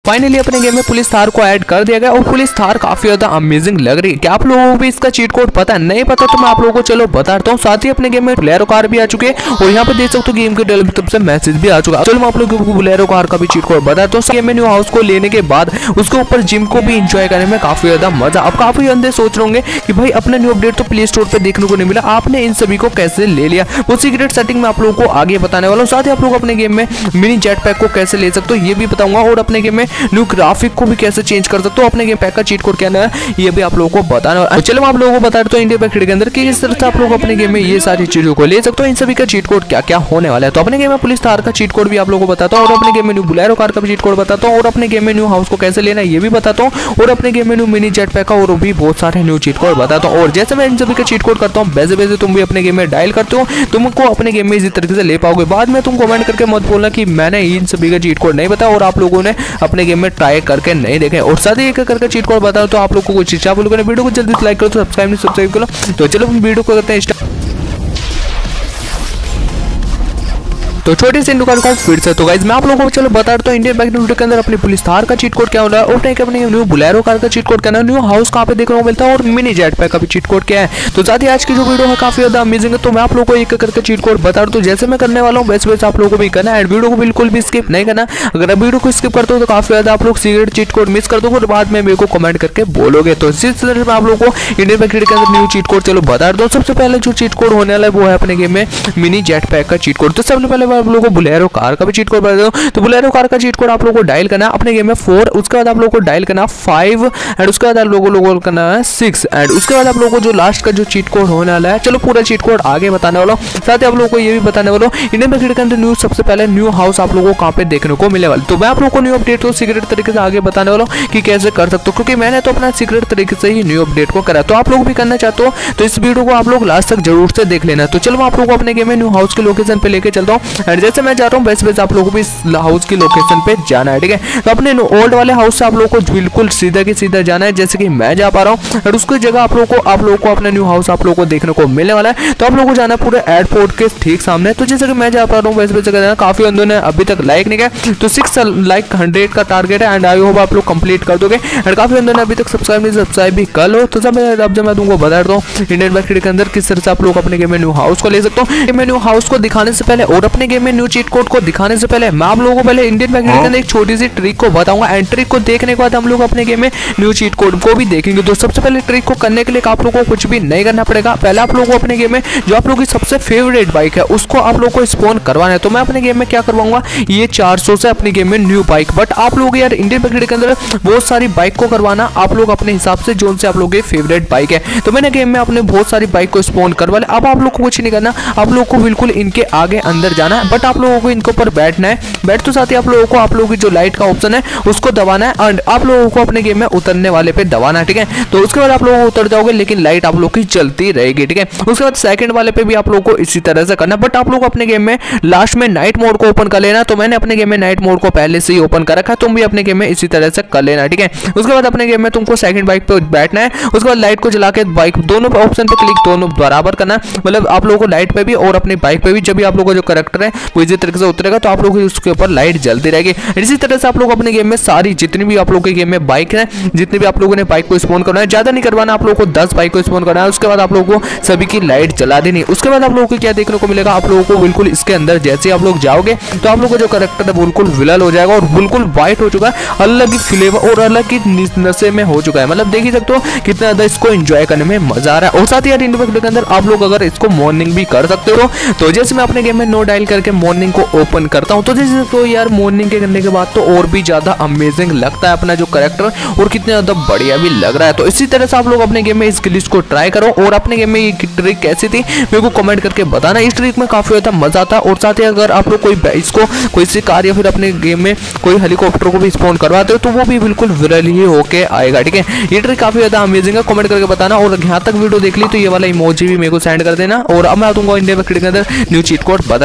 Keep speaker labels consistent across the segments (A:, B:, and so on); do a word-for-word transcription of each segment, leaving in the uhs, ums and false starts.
A: Finally अपने game में police Thar को ऐड कर दिया गया और पुलिस थार काफी ज्यादा अमेजिंग लग रही है। क्या आप लोगों को भी इसका चीट कोड पता है? नहीं पता तो मैं आप लोगों को चलो बताता हूँ। साथ ही अपने गेम में बोलेरो कार भी आ चुके हैं और यहाँ पे देख सकते हो गेम के डेवलपर तरफ से मैसेज भी आ चुका है। चलो मैं आप लोगों को बोलेरो कार का भी चीट कोड बताता हूँ। गेम में न्यू हाउस को लेने के बाद उसके ऊपर जिम को भी इंजॉय करने में काफी ज्यादा मजा। अब काफी अंदर सोच रहे होंगे कि भाई अपना न्यू अपडेट तो प्ले स्टोर पे देखने को नहीं मिला, आपने इन सभी को कैसे ले लिया? वो सीक्रेट सेटिंग में आप लोगों को आगे बताने वाला हूँ। साथ ही आप लोग अपने गेम में मिनी जेट पैक को कैसे ले सकते हो ये भी बताऊंगा और अपने गेम में न्यू ग्राफिक को भी कैसे चेंज कर सकते हो, अपने गेम पैक का चीट कोड क्या है ये भी आप लोगों को बताना है। चलो मैं आप लोगों को बता देता हूँ इंडिया पैक के अंदर कि इस तरह से आप लोग अपने गेम में ये सारी चीजों को ले सकते हो। इन सभी का चीट कोड क्या क्या होने वाला है तो अपने गेम में पुलिस थार का चीट कोड भी आप लोगों को बताता हूँ और अपने गेम में न्यू बोलेरो कार का भी चीट कोड बताता हूँ और अपने गेम में न्यू हाउस को कैसे लेना है ये भी बताता हूँ और अपने गेम में न्यू मिनी जेट पैक का और भी बहुत सारे न्यू चीट कोड बताता हूँ। और जैसे मैं इन सभी का चीट कोड करता हूँ वैसे वैसे तुम भी अपने गेम में डायल करते हो, तुमको अपने गेम में इसी तरीके से ले पाओगे। बाद में तुम कमेंट करके मत बोलना कि मैंने इन सभी का चीट कोड नहीं बताया और आप लोगों ने अपने गेम में ट्राई करके नहीं देखे। और साथ ही एक करके चीट कोड बताओ तो आप लोगों को कुछ इच्छा बोलोगे। वीडियो को जल्दी लाइक करो, सब्सक्राइब नहीं सब्सक्राइब करो। तो चलो हम वीडियो को करते हैं स्टार्ट। तो छोटी सी दुकान का फिर से तो गाइस मैं आप लोगों को चलो बता रहा हूँ इंडियन बाइक वीडियो के अंदर अपनी पुलिस थार का चीट कोड क्या होना है और नहीं अपने न्यू बोलेरो कार का चीट कोड क्या है, न्यू हाउस कहाँ पे देखने को मिलता है और मिनी जेट पैक का भी चीट कोड क्या है। तो साथ ही आज की जो वीडियो है काफी ज्यादा अमेजिंग है तो मैं आप लोगों को एक करके चीट कोड बता रहा हूँ। जैसे मैं करने वाला हूँ वैसे वैसे आप लोगों को भी करना है, वीडियो को बिल्कुल भी स्किप नहीं करना। अगर आप वीडियो को स्किप करते हो तो काफी ज्यादा आप लोग सीक्रेट चीट कोड मिस कर दोगे और बाद में मेरे को कमेंट करके बोलोगे। तो इसी तरह से आप लोगों को इंडियन बाइक के अंदर न्यू चीट कोड चलो बता दो। सबसे पहले जो चीट कोड होने वाला है वो है अपने गेम में मिनी जेट पैक का चीट कोड। तो सबसे पहले आप लोगों को बोलेरो कार का भी चीट कोड बता दो। तो बोलेरो कार का चीट कोड आप लोगों को डायल करना है अपने गेम में फोर, उसके बाद आप लोगों को डायल करना फाइव एंड उसके बाद आप लोगों को करना है सिक्स एंड उसके बाद आप लोगों को जो लास्ट का जो चीट कोड होने वाला है चलो पूरा चीट कोड आगे बताने वाला हूँ। साथ ही आप लोगों को ये भी बताने वाला हूँ इंडियन बाइक के अंदर न्यू सबसे पहले न्यू हाउस आप लोगों को कहाँ पे देखने को मिले वाला। तो मैं आप लोगों को न्यू अपडेट को सीक्रेट तरीके से आगे बताने वाला हूँ कि कैसे कर सकते हो, क्योंकि मैंने तो अपना सीक्रेट तरीके से ही न्यू अपडेट को करा। तो आप लोग भी करना चाहते हो तो इस वीडियो को आप लोग लास्ट तक जरूर से देख लेना। तो चलो मैं आप लोगों को अपने गेम में न्यू हाउस के लोकेशन पे लेके चलता हूँ एंड जैसे मैं जा रहा हूँ वैसे वैसे आप लोगों को भी हाउस की लोकेशन पे जाना है, ठीक है। तो अपने ओल्ड वाले हाउस से आप लोगों को बिल्कुल सीधा की सीधा जाना है जैसे कि मैं जा पा रहा हूँ और उसकी जगह आप लोगों को आप लोगों को अपना न्यू हाउस आप लोगों को देखने को मिलने वाला है। तो आप लोगों को जाना है पूरे एयरपोर्ट के ठीक सामने। तो जैसे कि मैं जा पा रहा हूँ वैसे वैसे करना। काफी अंदर ने अभी तक लाइक नहीं किया तो सिक्स लाइक हंड्रेड का टारगेट है एंड आई होप आप लोग कंप्लीट कर दोगे एंड काफी अंदर ने अभी तक सब्सक्राइब नहीं सब्सक्राइब भी कर लो। तो सब अब जब मैं तुमको बता रहा हूँ इंडियन बाइक के अंदर किस तरह से आप लोग अपने गेम में न्यू हाउस को ले सकते हो। गेम में न्यू हाउस को दिखाने से पहले और अपने गेम में न्यू चीट कोड को दिखाने से पहले मैं आप लोगों को पहले इंडियन बाइक के अंदर एक छोटी सी ट्रिक को बताऊंगा एंड ट्रिक को देखने के बाद हम लोग अपने गेम में न्यू चीट कोड को भी देखेंगे। तो सबसे पहले ट्रिक को करने के लिए आप लोगों को कुछ भी नहीं करना पड़ेगा। पहले आप लोगों को अपने गेम में जो आप लोगों की सबसे फेवरेट बाइक है उसको आप लोगों को स्पॉन करवाना है। तो मैं अपने गेम में क्या करवाऊंगा ये चार सौ से अपने गेम में न्यू बाइक, बट आप लोग यार इंडियन बाइक के अंदर बहुत सारी बाइक को करवाना आप लोग अपने हिसाब से जो से आप लोगों की फेवरेट बाइक है। तो मैंने गेम में अपने बहुत सारी बाइक को स्पॉन करवा लिया। अब आप लोग को कुछ नहीं करना, आप लोग को बिल्कुल इनके आगे अंदर जाना है, बट आप लोगों को इनके ऊपर बैठना है। बैठ तो साथ ही आप लोगों को आप लोगों की जो लाइट का ऑप्शन है उसको दबाना है एंड आप लोगों को अपने गेम में उतरने वाले पे दबाना है, ठीक है। तो उसके बाद आप लोग उतर जाओगे लेकिन लाइट आप लोग की चलती रहेगी, ठीक है। उसके बाद सेकंड वाले पे भी आप लोगों को इसी तरह से करना, बट आप लोग अपने गेम में लास्ट में नाइट मोड को ओपन कर लेना। तो मैंने अपने गेम में नाइट मोड को पहले से ही ओपन कर रखा है, तुम भी अपने गेम में इसी तरह से कर लेना, ठीक है। उसके बाद अपने गेम में तुमको सेकंड बाइक पे बैठना है, उसके बाद लाइट को जला के बाइक दोनों पे ऑप्शन पे क्लिक दोनों बराबर करना, मतलब आप लोगों को लाइट पे भी और अपनी बाइक पे भी जब भी आप लोगों का जो कैरेक्टर है वो इसी तरीके से उतरेगा तो आप लोगों की उसके ऊपर लाइट जलती रहेगी। इसी तरह से आप लोग अपने गेम में सारी जितनी भी आप लोगों के गेम में बाइक है, जितनी भी आप लोगों ने बाइक को स्पॉन करना है, ज्यादा नहीं करवाना, आप लोगों को दस बाइक को स्पॉन करना है। उसके बाद आप लोगों को सभी की लाइट जला देनी। उसके बाद आप लोगों को क्या देखने को मिलेगा, आप लोगों को बिल्कुल इसके अंदर जैसे आप लोग जाओगे तो आप लोगों का जो कैरेक्टर है बिल्कुल विलल हो जाएगा और बिल्कुल व्हाइट हो चुका है, अलग ही फ्लेवर और अलग ही नशे में हो चुका है। मतलब देख ही सकते हो कितना ज्यादा इसको एंजॉय करने में मजा आ रहा है। और साथ ही यार इंडियन बाइक के अंदर आप लोग अगर इसको मॉर्निंग भी कर सकते हो, तो जैसे मैं अपने गेम में नो डायल करके मॉर्निंग को ओपन करता हूँ तो जैसे तो यार मॉर्निंग के करने के बाद तो और भी ज्यादा अमेजिंग लगता है अपना जो कैरेक्टर और कितना ज्यादा बढ़िया भी लग रहा है। तो इसी तरह से आप लोग अपने गेम में इस ग्लिच को ट्राई करो और अपने गेम में ये ट्रिक कैसी थी मेरे को कमेंट करके बताना। इस ट्रिक में काफी ज्यादा मजा आता है। और साथ ही अगर आप लोग कोई इसको कोई सी कार या फिर अपने गेम में कोई हेलीकॉप्टर को भी स्पॉन करवाते हो तो वो भी बिल्कुल विरल ही होके आएगा, ठीक है। ये ट्रिक काफी ज्यादा अमेजिंग है, कमेंट करके बताना। और यहाँ तक वीडियो देख ली तो ये वाला इमोजी भी मेरे को सेंड कर देना और अब मैं दूंगा इंडिया के अंदर न्यू चीट कोड बता। तो अपने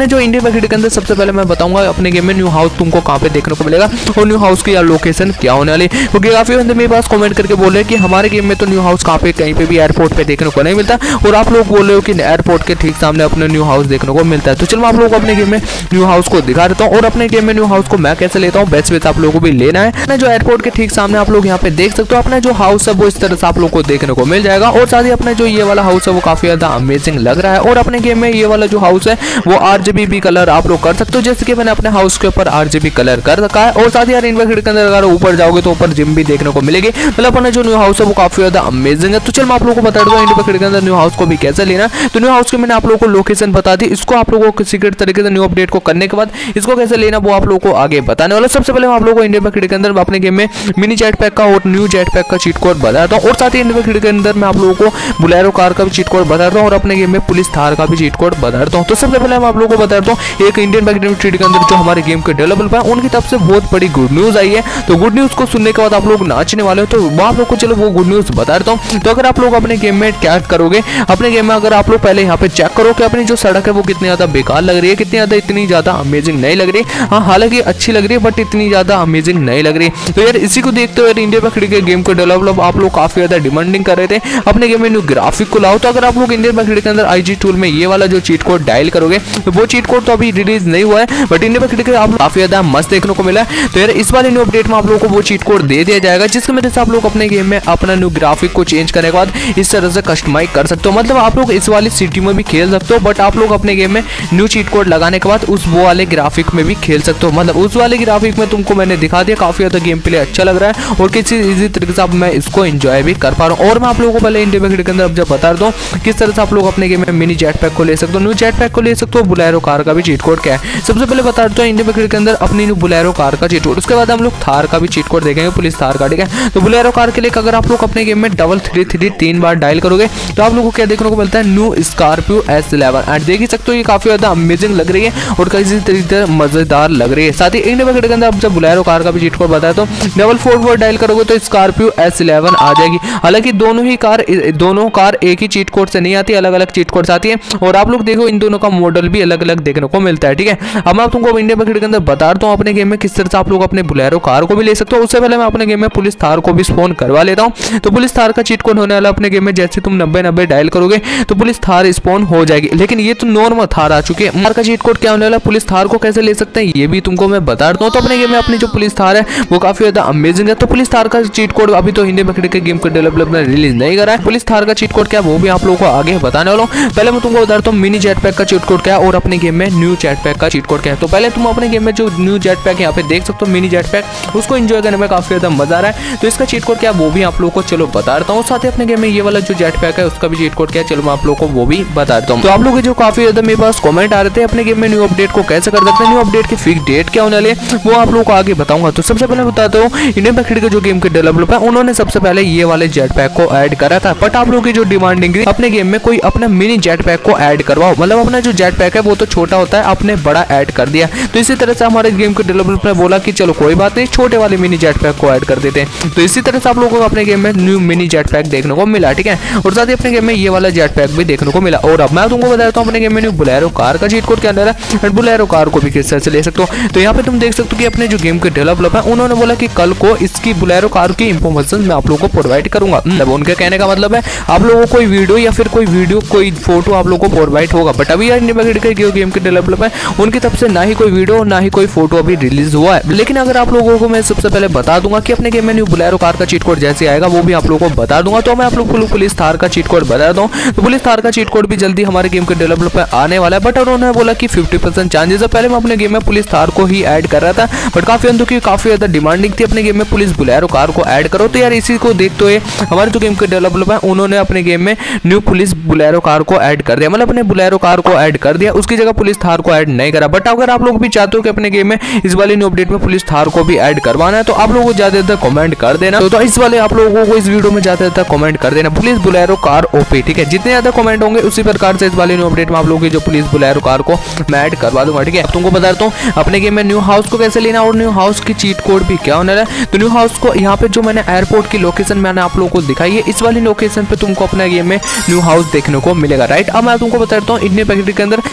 A: अपने जो इंडियन पैकेट के अंदर सबसे पहले मैं बताऊंगा अपने गेम में न्यू हाउस तुमको कहाँ पे देखने को मिलेगा और न्यू हाउस की यार लोकेशन क्या होने वाली, क्योंकि काफी बंदे मेरे पास कमेंट करके बोल रहे हैं कि हमारे गेम में तो न्यू हाउस कहाँ पे कहीं पे भी एयरपोर्ट पे देखने को नहीं मिलता, और आप लोग बोल रहे हो कि एयरपोर्ट के ठीक सामने अपने न्यू हाउस देखने को मिलता है। तो चलो मैं आप लोगों को अपने गेम में न्यू हाउस को दिखा देता हूँ और अपने गेम में न्यू हाउस को मैं कैसे लेता हूँ बेस्ट वे आप लोगों को भी लेना है। जो एयरपोर्ट के ठीक सामने आप लोग यहाँ पे देख सकते हो अपना जो हाउस है वो इस तरह से आप लोग को देखने को मिल जाएगा, और साथ ही अपने जो ये वाला हाउस है वो काफी ज्यादा अमेजिंग लग रहा है। और अपने गेम में ये वाला जो हाउस है वो आरजीबी भी कलर आप लोग कर सकते हो, जैसे कि मैंने अपने हाउस के ऊपर आरजीबी कलर कर रखा है। और साथ ही यार इनके के अंदर अगर ऊपर जाओगे तो ऊपर जिम भी देखने को मिलेगी, मतलब अपना जो न्यू हाउस है वो काफी ज्यादा अमेजिंग है। तो चल मैं आप लोगों को बता दूं इंडिया के अंदर न्यू हाउस को भी कैसे लेना। तो न्यू हाउस के मैंने आप लोगों को लोकेशन बता दी, इसको आप लोगों को सीक्रेट तरीके से न्यू अपडेट को करने के बाद इसको कैसे लेना वो आप लोगों को आगे बताने वाला। सबसे पहले मैं आप लोगों को इंडिया के अंदर अपने गेम में मिनी जेट पैक का और न्यू जेट पैक का चीट कोड बताता हूँ, और साथ ही इंडिया के अंदर मैं आप लोगों को बुलेरो कार का भी चीट कोड बताता हूँ और अपने गेम में पुलिस थार का भी चीट कोड बताता हूँ। तो सबसे पहले मैं आप लोगों को बताता हूँ एक इंडियन पैकेट के अंदर जो हमारे गेम के डेवलपर है उनकी तरफ से बहुत बड़ी गुड न्यूज आई है। तो गुड न्यूज को सुनने के बाद आप लोग नाचने वाले हो, तो वो आप लोग को चलो वो गुड न्यूज बता देता हूँ। तो अगर आप लोग अपने गेम में क्या करोगे, अपने गेम में अगर आप लोग पहले यहाँ पे चेक करो कि अपनी जो सड़क है वो कितनी ज्यादा बेकार लग रही है, कितनी ज्यादा इतनी ज्यादा अमेजिंग नहीं लग रही। हाँ हालांकि अच्छी लग रही है बट इतनी ज्यादा अमेजिंग नहीं लग रही। तो यार इसी को देखते हुए इंडिया पैकेट के गेम को डेवलप आप लोग काफी ज्यादा डिमांडिंग कर रहे थे अपने गेम में न्यू ग्राफिक को लाओ। तो अगर आप लोग इंडियन पैकेट के अंदर आईजी टूल में ये वाला जो चीट कोड डायल करोगे तो वो चीट कोड तो अभी रिलीज नहीं हुआ है, बट इंडियन पैकेट के आप काफी ज्यादा मस्त देखने को मिला है। तो यार इस वाले न्यू अपडेट में आप लोगों को वो चीट कोड दे दिया जाएगा जिसकी वजह से आप लोग अपने गेम में अपना न्यू ग्राफिक को चेंज करने के बाद इस तरह से कस्टमाइज कर सकते हो, मतलब आप लोग इस वाली सिटी में भी खेल सकते हो, बट आप लोग अपने गेम में न्यू चीट कोड लगाने के बाद उस वो वाले ग्राफिक में भी खेल सकते हो। मतलब उस वाले ग्राफिक में तुमको मैंने दिखा दिया, काफी ज्यादा गेम प्ले अच्छा लग रहा है और किसी इजी तरीके से अब मैं इसको एंजॉय भी कर पा रहा हूँ। और मैं आप लोगों को पहले इंडिया पैकेट के अंदर अब जब बता रहा हूँ किस तरह से आप लोग अपने गेम में मिनी जेट पैक को ले सकते हो, न्यू जेट पैक को ले सकते हो, बुलेरो कार का भी चीट कोड क्या है सबसे पहले बता देता हूँ इंडिया पैकेट के अंदर अपनी न्यू बुलेरो कार का चीट कोड, उसके बाद हम लोग थार का भी चीट कोड देखेंगे, पुलिस थार का। ठीक है, तो बुलेरो कार के लिए अगर आप लोग अपने गेम में डबल थ्री थ्री तीन बार डायल करोगे तो आप लोगों को क्या देखने को मिलता है, new Scorpio S eleven. And देख ही सकते हो ये काफी ज्यादा अमेजिंग लग रही है और किसी तरीके से मजेदार लग रही है। साथ ही इंडिया पैकेट के अंदर अब जब बुलेरो कार का भी चीट कोड बताया तो डबल फोर फोर डायल करोगे तो स्कॉर्पियो एस इलेवन आ जाएगी। हालांकि दोनों ही कार दोनों कार एक ही चीट कोड से नहीं आती, अलग अलग चीट कोड आती है, और आप लोग देखो इन दोनों का मॉडल भी अलग अलग देखने को मिलता है। ठीक है, अब मैं तुमको इंडिया पैकेट के अंदर बता रहा हूँ अपने गेम में किस तरह से आप लोग अपने बुलेरो कार को भी ले सकते हो। उससे पहले मैं अपने गेम में पुलिस थार को भी स्पॉन करवा लेता हूँ। तो पुलिस थार का चीट कोड होने वाला अपने गेम में जैसे तुम नब्बे नब्बे डायल करोगे तो पुलिस थार स्पॉन हो जाएगी, लेकिन ये तो नॉर्मल थार आ चुकी है। थार का चीट कोड क्या होने वाला, पुलिस थार को कैसे ले सकते हैं ये भी तुमको मैं बता रहा हूँ। तो अपने गेम में अपनी जो पुलिस थार है वो काफी ज्यादा अमेजिंग है। तो पुलिस थार का चीट कोड अभी तो इंडिया पैकेट के गेम को डेवलपर ने रिलीज नहीं करा है। पुलिस थार का चीट कोड क्या वो भी आप लोगों को आगे बताने वाला हूँ। पहले मैं तुमको बता रहा हूँ मिनी जेट पैक का चीट कोड क्या है और अपने गेम में न्यू जेट पैक का चीट कोड क्या है। तो पहले तुम अपने गेम में जो न्यू जेट पैक यहाँ पे देख सकते हो मिनी जेट पैक, उसको एंजॉय करने में काफी ज्यादा मजा आ रहा है। तो इसका चीट कोड क्या वो भी आप लोगों को चलो बता देता हूँ। साथ ही अपने गेम में ये वाला जो जेट पैक है उसका भी चीट कोड क्या है चलो मैं आप लोगों को वो भी बता देता हूँ। तो आप लोग जो काफी ज्यादा मेरे पास कमेंट आ रहे थे अपने गेम में न्यू अपडेट को कैसे कर सकते हैं, न्यू अपडेट की फिक्स डेट क्या होने वाली है वो आप लोगों को आगे बताऊंगा। तो सबसे पहले बताता हूँ इंडियन पैकेट के जो गेम के डेवलपर है उन्होंने सबसे पहले ये वाले जेट पैक को ऐड करा था, बट आप लोगों की जो डिमांडिंग थी अपने गेम में कोई अपना मिनी जेट पैक को ऐड करवाओ, मतलब अपना जो जेट पैक है वो तो छोटा होता है आपने बड़ा ऐड कर दिया। तो इसी तरह से हमारे गेम के डेवलपर ने बोला कि चलो कोई बात नहीं छोटे वाले मिनी जेट पैक को ऐड कर देते हैं। तो इसी तरह से आप लोगों को अपने गेम में न्यू मिनी जेट पैक देखने को मिला। ठीक है, और साथ ही अपने गेम में ये वाला जेट पैक भी देखने को मिला। और अब मैं तुमको बता देता हूँ अपने गेम में न्यू बुलेरो कार का चीट कोड के अंदर है, बुलेरो कार को भी किस तरह से ले सकते हो। तो यहाँ पे तुम देख सकते हो कि अपने जो गेम के डेवलपर है उन्होंने बोला कि कल को इसकी बुलेरो कार की इंफॉर्मेशन मैं आप लोगों को प्रोवाइड करूंगा। मतलब उनके कहने का मतलब है आप लोगों को कोई वीडियो या फिर कोई वीडियो कोई फोटो आप लोगों को प्रोवाइड होगा, बट अभी यार इंडिया पैकेट के गेम के डेवलपर है उनकी तरफ से ना ही कोई वीडियो ना ही कोई फोटो अभी रिलीज हुआ है। लेकिन अगर आप लोगों को मैं सबसे पहले बता दूंगा कि अपने गेम में न्यू बुलेरो कार का चीट कोड जैसे आएगा वो भी आप लोगों को बता दूंगा। तो मैं आप लोग को पुलिस थार का चीट कोड बता दूं। तो पुलिस थार का चीट कोड भी जल्दी हमारे गेम के डेवलपर पे आने वाला है, बट उन्होंने बोला कि फिफ्टी परसेंट चांसेस है। पहले मैं अपने गेम में पुलिस थार को ही ऐड कर रहा था, बट काफी अंदर की काफी ज्यादा डिमांडिंग थी अपने गेम में पुलिस बुलेरो कार को ऐड करो। तो यार इसी को देखते हुए हमारे जो गेम के डेवलपर है उन्होंने अपने गेम में न्यू पुलिस बुलेरो कार को ऐड कर दिया, मतलब अपने बुलेरो कार को ऐड कर दिया, उसकी जगह पुलिस थार को ऐड नहीं करा। बट अगर आप लोग भी चाहते हो कि अपने गेम में इस वाले न्यू अपडेट में पुलिस थार को भी ऐड करवाना है तो आप लोगों को ज्यादा ज्यादा कमेंट कर देना। तो, तो इस वाले आप लोगों को इस वीडियो में ज्यादा ज्यादा कमेंट कर देना पुलिस बुलेरो कार ओपी। ठीक है, जितने ज्यादा कमेंट होंगे उसी प्रकार से इस वाले न्यू अपडेट में आप लोगों की जो पुलिस बुलेरो कार को मैं ऐड करवा दूंगा। ठीक है, अब तुमको बता देता हूँ अपने गेम में न्यू हाउस को कैसे लेना और न्यू हाउस की चीट कोड भी क्या होने वाला है। तो न्यू हाउस को यहाँ पे जो मैंने एयरपोर्ट की लोकेशन मैंने आप लोगों को दिखाई है, इस वाली लोकेशन पे तुमको अपने गेम में न्यू हाउस देखने को मिलेगा। राइट, अब मैं तुमको बता देता हूँ इंडियन पैकेट के अंदर अपना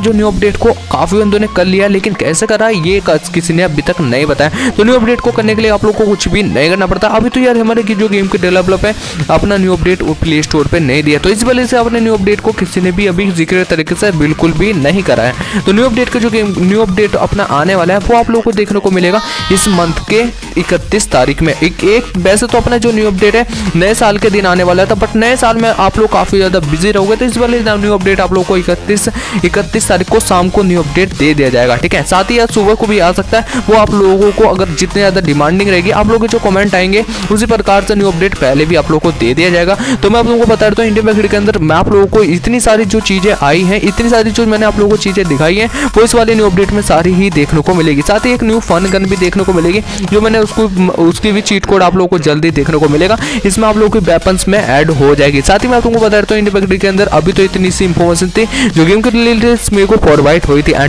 A: जो न्यू अपडेट को काफी बंदों ने कर लिया, लेकिन कैसे करा ये किसी ने अभी तक नहीं बताया। तो न्यू अपडेट को करने के लिए आप लोग को कुछ भी नहीं करना पड़ता। अभी तो यार हमारे की जो गेम के डेवलपर है अपना न्यू अपडेट प्ले स्टोर पे नहीं दिया, तो इस वजह से अपने न्यू अपडेट को किसी ने भी अभी जिक्र तरीके से बिल्कुल भी नहीं करा है। तो न्यू अपडेट का जो गेम न्यू अपडेट अपना आने वाला है वो आप लोगों को देखने को मिलेगा इस मंथ के इकतीस तारीख में। एक, एक वैसे तो अपना जो न्यू अपडेट है नए साल के दिन आने वाला था, बट नए साल में आप लोग काफी ज्यादा बिजी रहोगे, तो इस वाले न्यू अपडेट आप लोग को इकतीस इकतीस तारीख को शाम को न्यू अपडेट दे दिया जाएगा। ठीक है, साथ ही आज सुबह को भी आ सकता है। वो आप लोगों को अगर जितने ज्यादा डिमांडिंग रहेगी, आप लोगों के जो कमेंट आएंगे उसी प्रकार से न्यू अपडेट पहले भी आप लोगों को दे दिया जाएगा। तो मैं आप लोगों को बता देता हूँ इंडियन बैकग्राउंड के अंदर मैं आप लोगों को इतनी सारी जो चीजें आई हैं, इतनी सारी जो मैंने आप लोगों को चीजें दिखाई हैं, वो इस वाले न्यू अपडेट में सारी ही देखने को मिलेगी। साथ ही एक न्यू फन गन भी देखने को मिलेगी, जो मैंने उसको उसकी भी चीट कोड आप लोगों को जल्दी देखने को मिलेगा। इसमें आप लोगों के वेपन्स में ऐड हो जाएगी। साथ ही मैं आप लोगों को बता देता हूँ इंडियन बैकग्राउंड के अंदर अभी तो इतनी सी इंफॉर्मेशन थी जो गेम के रिलेटेड मेरे को प्रोवाइड हुई थी।